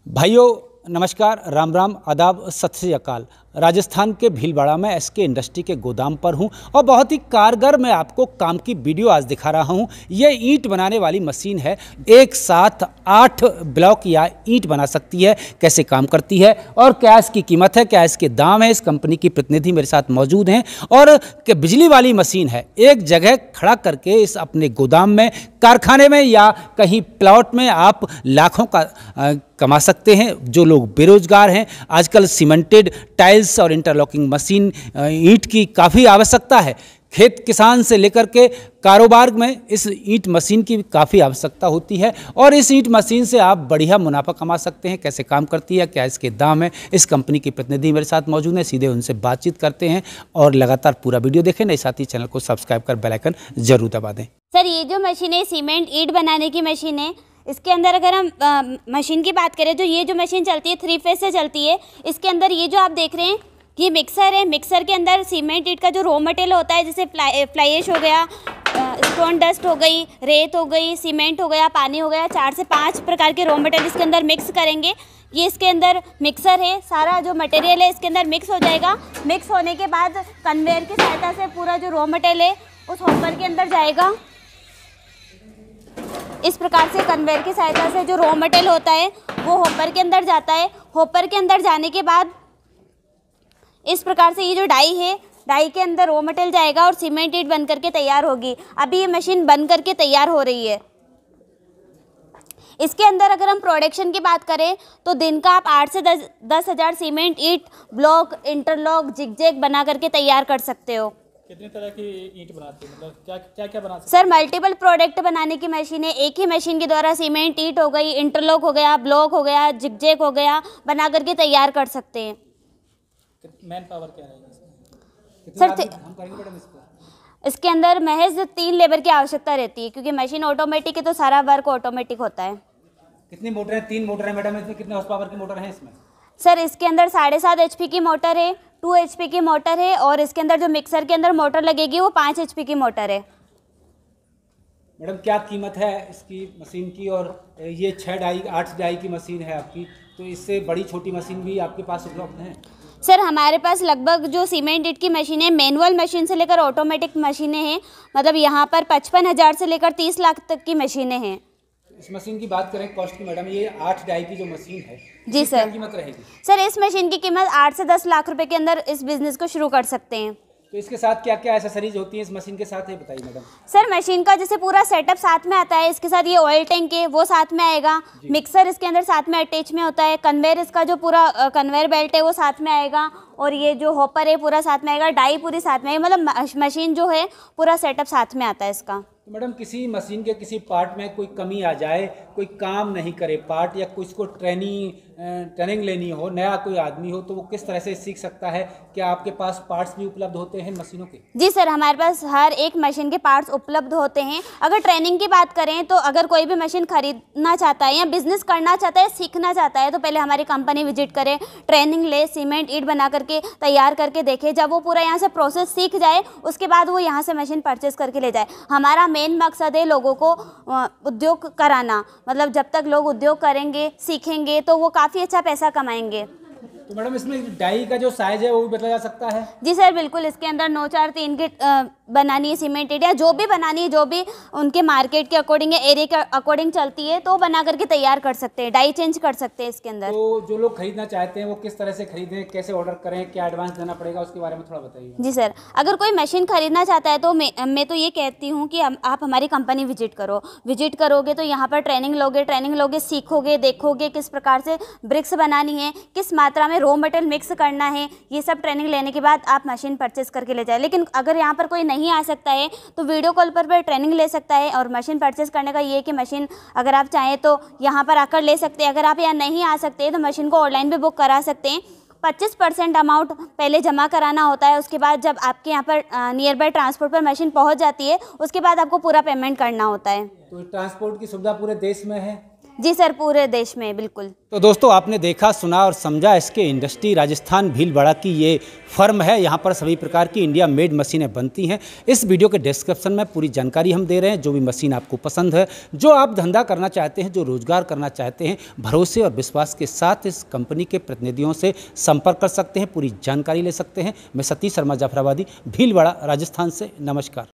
भाइयों नमस्कार, राम राम, आदाब, सत श्री अकाल। राजस्थान के भीलवाड़ा में एसके इंडस्ट्री के गोदाम पर हूं और बहुत ही कारगर मैं आपको काम की वीडियो आज दिखा रहा हूं। ये ईंट बनाने वाली मशीन है, एक साथ 8 ब्लॉक या ईंट बना सकती है। कैसे काम करती है और क्या इसकी कीमत है, क्या इसके दाम है, इस कंपनी की प्रतिनिधि मेरे साथ मौजूद हैं। और बिजली वाली मशीन है, एक जगह खड़ा करके इस अपने गोदाम में, कारखाने में या कहीं प्लॉट में आप लाखों का कमा सकते हैं। जो लोग बेरोजगार हैं, आजकल सीमेंटेड टाइल्स और इंटरलॉकिंग मशीन ईंट की काफ़ी आवश्यकता है। खेत किसान से लेकर के कारोबार में इस ईंट मशीन की काफ़ी आवश्यकता होती है और इस ईंट मशीन से आप बढ़िया मुनाफा कमा सकते हैं। कैसे काम करती है, क्या इसके दाम है, इस कंपनी की प्रतिनिधि मेरे साथ मौजूद हैं, सीधे उनसे बातचीत करते हैं। और लगातार पूरा वीडियो देखें, नहीं साथ ही चैनल को सब्सक्राइब कर बेल आइकन जरूर दबा दें। सर, ये जो मशीन है सीमेंट ईंट बनाने की मशीन है। इसके अंदर अगर हम मशीन की बात करें तो ये जो मशीन चलती है 3 फेज से चलती है। इसके अंदर ये जो आप देख रहे हैं ये मिक्सर है। मिक्सर के अंदर सीमेंट ईंट का जो रॉ मटेरियल होता है, जैसे फ्लाई ऐश हो गया, स्टोन डस्ट हो गई, रेत हो गई, सीमेंट हो गया, पानी हो गया, 4 से 5 प्रकार के रॉ मटेरियल इसके अंदर मिक्स करेंगे। ये इसके अंदर मिक्सर है, सारा जो मटेरियल है इसके अंदर मिक्स हो जाएगा। मिक्स होने के बाद कन्वेयर की सहायता से पूरा जो रॉ मटेरियल है उस हॉपर के अंदर जाएगा। इस प्रकार से कन्वेयर की सहायता से जो रॉ मटेरियल होता है वो हॉपर के अंदर जाता है। हॉपर के अंदर जाने के बाद इस प्रकार से ये जो डाई है, डाई के अंदर रॉ मटेरियल जाएगा और सीमेंट ईंट बन करके तैयार होगी। अभी ये मशीन बन करके तैयार हो रही है। इसके अंदर अगर हम प्रोडक्शन की बात करें तो दिन का आप 8 से 10 हज़ार सीमेंट ईंट, ब्लॉक, इंटरलॉक, जिगजैग बना करके तैयार कर सकते हो। कितनी तरह की ईंट बनाते हैं, मतलब क्या बना सकते सर, मल्टीपल प्रोडक्ट बनाने की मशीन है। एक ही मशीन के द्वारा सीमेंट ईंट हो गई, इंटरलॉक हो गया, ब्लॉक हो गया, जिगजैग हो गया, बना करके तैयार कर सकते हैं। मैन पावर क्या रहेगी सर, हम करेंगे मैडम इसके अंदर महज 3 लेबर की आवश्यकता रहती है, क्योंकि मशीन ऑटोमेटिक है तो सारा वर्क ऑटोमेटिक होता है। कितनी मोटर है? 3 मोटर है मैडम। इसमें कितने हॉर्स पावर की मोटर है इसमें? सर, इसके अंदर 7.5 HP की मोटर है, 2 HP की मोटर है और इसके अंदर जो मिक्सर के अंदर मोटर लगेगी वो 5 HP की मोटर है। मैडम क्या कीमत है इसकी मशीन की? और ये 6 डाई 8 डाई की मशीन है आपकी, तो इससे बड़ी छोटी मशीन भी आपके पास उपलब्ध है? सर, हमारे पास लगभग जो सीमेंट ईंट की मशीन है, मैनुअल मशीन से लेकर ऑटोमेटिक मशीनें हैं। मतलब यहाँ पर 55,000 से लेकर 30 लाख तक की मशीनें हैं। इस मशीन की बात करें कॉस्ट की मैडम, ये 8 डाई की जो मशीन है जी सर, कीमत रहेगी? सर, इस मशीन की कीमत 8 से 10 लाख रुपए के अंदर इस बिजनेस को शुरू कर सकते हैं। तो इसके साथ क्या क्या एसेसरीज होती है इस मशीन के साथ, है बताइए मैडम। सर, मशीन का जैसे पूरा सेटअप साथ में आता है। इसके साथ ये ऑयल टैंक है वो साथ में आएगा, मिक्सर इसके अंदर साथ में अटैच में होता है, कन्वेयर इसका जो पूरा कन्वेयर बेल्ट है वो साथ में आएगा और ये जो हॉपर है पूरा साथ में आएगा, डाई पूरी साथ में आएगी। मतलब मशीन जो है पूरा सेटअप साथ में आता है इसका। तो मैडम किसी मशीन के किसी पार्ट में कोई कमी आ जाए, कोई काम नहीं करे पार्ट, या कुछ को ट्रेनिंग लेनी हो, नया कोई आदमी हो, तो वो किस तरह से सीख सकता है? क्या आपके पास पार्ट्स भी उपलब्ध होते हैं मशीनों के? जी सर, हमारे पास हर एक मशीन के पार्ट्स उपलब्ध होते हैं। अगर ट्रेनिंग की बात करें तो अगर कोई भी मशीन खरीदना चाहता है या बिजनेस करना चाहता है, सीखना चाहता है, तो पहले हमारी कंपनी विजिट करे, ट्रेनिंग ले, सीमेंट ईंट बना करके तैयार करके देखे। जब वो पूरा यहाँ से प्रोसेस सीख जाए उसके बाद वो यहाँ से मशीन परचेज करके ले जाए। हमारा मेन मकसद है लोगों को उद्योग कराना। मतलब जब तक लोग उद्योग करेंगे, सीखेंगे, तो वो काफ़ी अच्छा पैसा कमाएंगे। तो मैडम इसमें डाई का जो साइज है वो भी बताया जा सकता है? जी सर, बिल्कुल। इसके अंदर 9, 4, 3 की बनानी है सीमेंट ईंट, या जो भी बनानी है, जो भी उनके मार्केट के अकॉर्डिंग या एरिया के अकॉर्डिंग चलती है, तो बना करके तैयार कर सकते हैं, डाई चेंज कर सकते हैं इसके अंदर। तो जो लोग खरीदना चाहते हैं वो किस तरह से खरीदें, कैसे ऑर्डर करें, क्या एडवांस देना पड़ेगा, उसके बारे में थोड़ा बताइए। जी सर, अगर कोई मशीन खरीदना चाहता है तो मैं तो ये कहती हूँ कि आप हमारी कंपनी विजिट करो। विजिट करोगे तो यहाँ पर ट्रेनिंग लोगे, सीखोगे, देखोगे किस प्रकार से ब्रिक्स बनानी है, किस मात्रा में रॉ मटेरियल मिक्स करना है। ये सब ट्रेनिंग लेने के बाद आप मशीन परचेस करके ले जाए। लेकिन अगर यहाँ पर कोई नहीं आ सकता है तो वीडियो कॉल पर ट्रेनिंग ले सकता है। और मशीन परचेस करने का ये है कि मशीन अगर आप चाहें तो यहाँ पर आकर ले सकते हैं। अगर आप यहाँ नहीं आ सकते तो मशीन को ऑनलाइन भी बुक करा सकते हैं। 25% अमाउंट पहले जमा कराना होता है। उसके बाद जब आपके यहाँ पर नियर बाय ट्रांसपोर्ट पर मशीन पहुँच जाती है उसके बाद आपको पूरा पेमेंट करना होता है। तो ट्रांसपोर्ट की सुविधा पूरे देश में है? जी सर, पूरे देश में बिल्कुल। तो दोस्तों आपने देखा, सुना और समझा, इसके इंडस्ट्री राजस्थान भीलवाड़ा की ये फर्म है। यहाँ पर सभी प्रकार की इंडिया मेड मशीनें बनती हैं। इस वीडियो के डिस्क्रिप्शन में पूरी जानकारी हम दे रहे हैं। जो भी मशीन आपको पसंद है, जो आप धंधा करना चाहते हैं, जो रोजगार करना चाहते हैं, भरोसे और विश्वास के साथ इस कंपनी के प्रतिनिधियों से संपर्क कर सकते हैं, पूरी जानकारी ले सकते हैं। मैं सतीश शर्मा जाफराबादी, भीलवाड़ा राजस्थान से, नमस्कार।